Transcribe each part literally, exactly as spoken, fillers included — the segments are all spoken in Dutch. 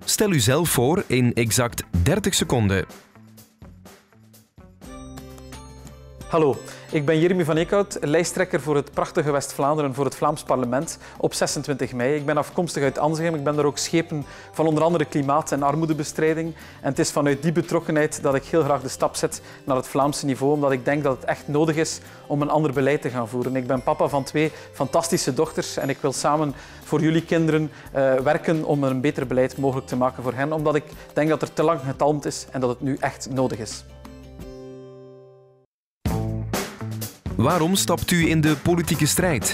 Stel u zelf voor in exact dertig seconden. Hallo, ik ben Jeremy van Eekhout, lijsttrekker voor het prachtige West-Vlaanderen voor het Vlaams parlement op zesentwintig mei. Ik ben afkomstig uit Anzegem, ik ben daar ook schepen van onder andere klimaat- en armoedebestrijding. En het is vanuit die betrokkenheid dat ik heel graag de stap zet naar het Vlaamse niveau, omdat ik denk dat het echt nodig is om een ander beleid te gaan voeren. Ik ben papa van twee fantastische dochters en ik wil samen voor jullie kinderen uh, werken om een beter beleid mogelijk te maken voor hen, omdat ik denk dat er te lang getalmd is en dat het nu echt nodig is. Waarom stapt u in de politieke strijd?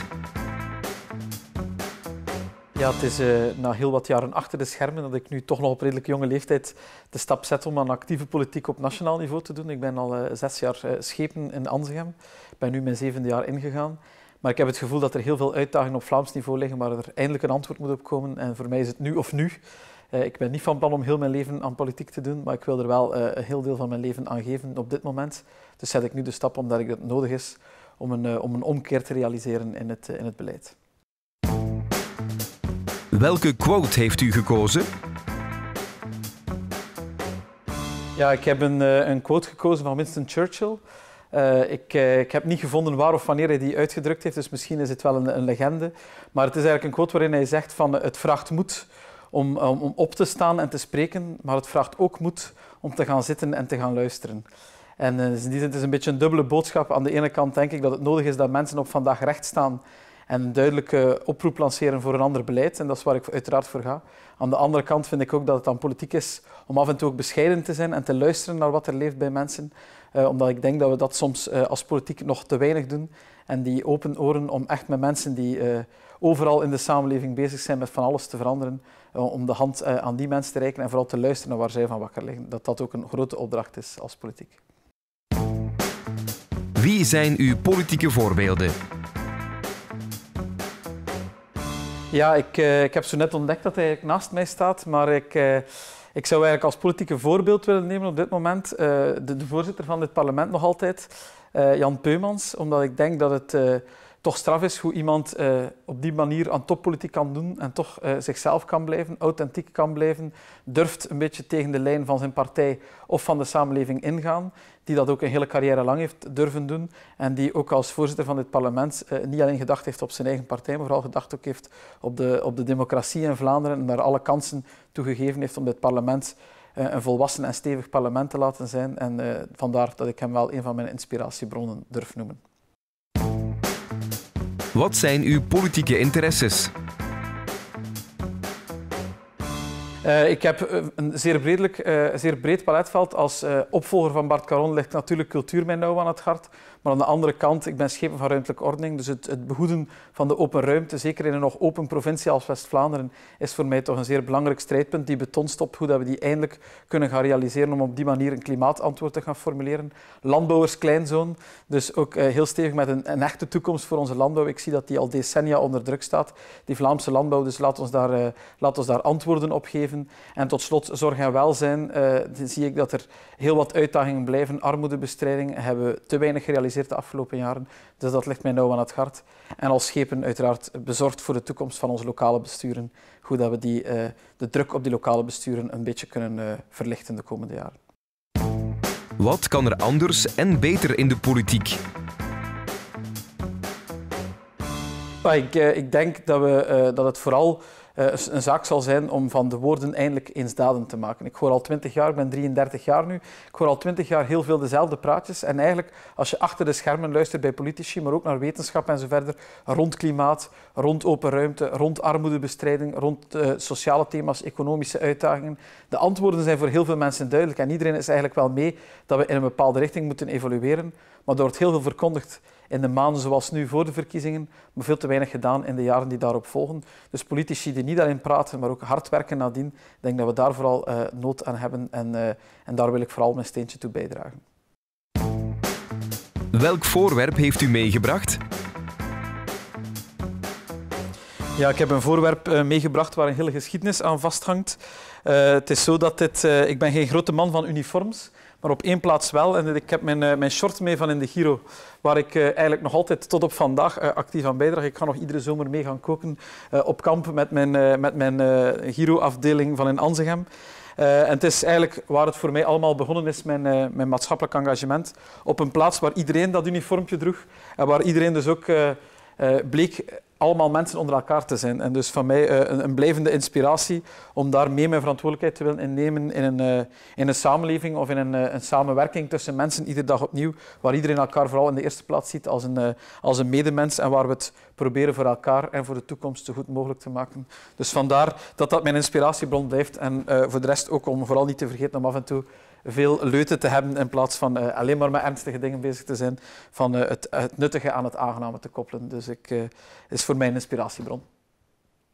Ja, het is uh, na heel wat jaren achter de schermen dat ik nu toch nog op redelijk jonge leeftijd de stap zet om aan actieve politiek op nationaal niveau te doen. Ik ben al uh, zes jaar uh, schepen in Anzegem. Ik ben nu mijn zevende jaar ingegaan. Maar ik heb het gevoel dat er heel veel uitdagingen op Vlaams niveau liggen, waar er eindelijk een antwoord moet op komen. En voor mij is het nu of nu. Uh, ik ben niet van plan om heel mijn leven aan politiek te doen, maar ik wil er wel uh, een heel deel van mijn leven aan geven op dit moment. Dus zet ik nu de stap omdat ik dat nodig is om een, uh, om een omkeer te realiseren in het, uh, in het beleid. Welke quote heeft u gekozen? Ja, ik heb een, uh, een quote gekozen van Winston Churchill. Uh, ik, uh, ik heb niet gevonden waar of wanneer hij die uitgedrukt heeft, dus misschien is het wel een, een legende. Maar het is eigenlijk een quote waarin hij zegt van het vraagt moed om, um, om op te staan en te spreken, maar het vraagt ook moed om te gaan zitten en te gaan luisteren. En uh, in die zin het is een beetje een dubbele boodschap. Aan de ene kant denk ik dat het nodig is dat mensen op vandaag recht staan en een duidelijke oproep lanceren voor een ander beleid. En dat is waar ik uiteraard voor ga. Aan de andere kant vind ik ook dat het aan politiek is om af en toe ook bescheiden te zijn en te luisteren naar wat er leeft bij mensen. Uh, omdat ik denk dat we dat soms uh, als politiek nog te weinig doen. En die open oren om echt met mensen die uh, overal in de samenleving bezig zijn met van alles te veranderen, uh, om de hand uh, aan die mensen te reiken en vooral te luisteren naar waar zij van wakker liggen. Dat dat ook een grote opdracht is als politiek. Wie zijn uw politieke voorbeelden? Ja, ik, uh, ik heb zo net ontdekt dat hij naast mij staat, maar ik, uh, ik zou eigenlijk als politieke voorbeeld willen nemen op dit moment uh, de, de voorzitter van dit parlement nog altijd, uh, Jan Peumans, omdat ik denk dat het uh, toch straf is hoe iemand uh, op die manier aan toppolitiek kan doen en toch uh, zichzelf kan blijven, authentiek kan blijven, durft een beetje tegen de lijn van zijn partij of van de samenleving ingaan, die dat ook een hele carrière lang heeft durven doen en die ook als voorzitter van dit parlement uh, niet alleen gedacht heeft op zijn eigen partij, maar vooral gedacht ook heeft op de, op de democratie in Vlaanderen en daar alle kansen toegegeven heeft om dit parlement uh, een volwassen en stevig parlement te laten zijn. En uh, vandaar dat ik hem wel een van mijn inspiratiebronnen durf noemen. Wat zijn uw politieke interesses? Uh, ik heb een zeer, bredelijk, uh, zeer breed paletveld. Als uh, opvolger van Bart Caron ligt natuurlijk cultuur mij nauw aan het hart. Maar aan de andere kant, ik ben schepen van ruimtelijke ordening. Dus het, het behoeden van de open ruimte, zeker in een nog open provincie als West-Vlaanderen, is voor mij toch een zeer belangrijk strijdpunt. Die betonst op hoe dat we die eindelijk kunnen gaan realiseren om op die manier een klimaatantwoord te gaan formuleren. Landbouwers kleinzoon, dus ook uh, heel stevig met een, een echte toekomst voor onze landbouw. Ik zie dat die al decennia onder druk staat, die Vlaamse landbouw. Dus laat ons daar, uh, laat ons daar antwoorden op geven. En tot slot, zorg en welzijn. Uh, zie ik dat er heel wat uitdagingen blijven. Armoedebestrijding hebben we te weinig gerealiseerd de afgelopen jaren. Dus dat ligt mij nauw aan het hart. En als schepen uiteraard bezorgd voor de toekomst van onze lokale besturen. Hoe dat we die, uh, de druk op die lokale besturen een beetje kunnen uh, verlichten de komende jaren. Wat kan er anders en beter in de politiek? Ik, uh, ik denk dat, we, uh, dat het vooral uh, een zaak zal zijn om van de woorden eindelijk eens daden te maken. Ik hoor al twintig jaar, ik ben drieëndertig jaar nu, ik hoor al twintig jaar heel veel dezelfde praatjes. En eigenlijk, als je achter de schermen luistert bij politici, maar ook naar wetenschap en zo verder, rond klimaat, rond open ruimte, rond armoedebestrijding, rond uh, sociale thema's, economische uitdagingen. De antwoorden zijn voor heel veel mensen duidelijk en iedereen is eigenlijk wel mee dat we in een bepaalde richting moeten evolueren. Maar er wordt heel veel verkondigd in de maanden zoals nu voor de verkiezingen, maar veel te weinig gedaan in de jaren die daarop volgen. Dus politici die niet alleen praten, maar ook hard werken nadien, ik denk dat we daar vooral uh, nood aan hebben en, uh, en daar wil ik vooral mijn steentje toe bijdragen. Welk voorwerp heeft u meegebracht? Ja, ik heb een voorwerp uh, meegebracht waar een hele geschiedenis aan vasthangt. Uh, het is zo dat dit, uh, ik ben geen grote man van uniforms, maar op één plaats wel. En ik heb mijn, uh, mijn short mee van in de Giro, waar ik uh, eigenlijk nog altijd tot op vandaag uh, actief aan bijdraag. Ik ga nog iedere zomer mee gaan koken uh, op kamp met mijn, uh, met mijn uh, Giro-afdeling van in Anzegem. Uh, en het is eigenlijk waar het voor mij allemaal begonnen is, mijn, uh, mijn maatschappelijk engagement. Op een plaats waar iedereen dat uniformpje droeg en waar iedereen dus ook uh, uh, bleek allemaal mensen onder elkaar te zijn. En dus van mij uh, een, een blijvende inspiratie om daar mee mijn verantwoordelijkheid te willen innemen in een, uh, in een samenleving of in een, uh, een samenwerking tussen mensen, iedere dag opnieuw, waar iedereen elkaar vooral in de eerste plaats ziet als een, uh, als een medemens en waar we het proberen voor elkaar en voor de toekomst zo goed mogelijk te maken. Dus vandaar dat dat mijn inspiratiebron blijft en uh, voor de rest ook om vooral niet te vergeten om af en toe veel leuten te hebben in plaats van uh, alleen maar met ernstige dingen bezig te zijn, van uh, het, het nuttige aan het aangename te koppelen. Dus ik, uh, is voor mij een inspiratiebron.